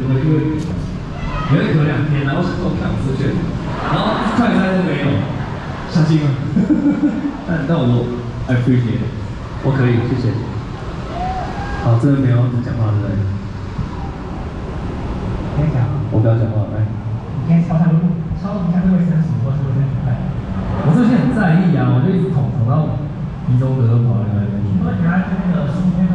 的一个你会咳2天，然后说看我出去，然后快餐都没有，伤心吗？但我 I appreciate， 我可以，谢谢。好，这边没有讲话对不对？ 可以讲。 我不要讲话，来。 你可以抄一下这卫生纸，或是卫生纸袋。 我最近很在意啊，我就一直捅到鼻中隔都跑来那边去。 你会给他那个书面